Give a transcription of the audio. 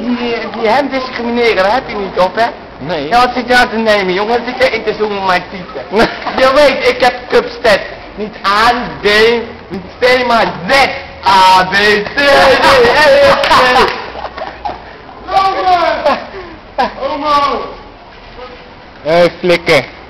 die hem discrimineren, dat heb je niet op, hè? Nee. Ja, wat zit je aan te nemen, jongen? Wat zit je in te zoomen op mijn tieten? Je weet, ik heb Cupstead. Niet A, D, niet C, maar Z. A, B, C, D, E, F, G. Lopen! Homo! Flikken.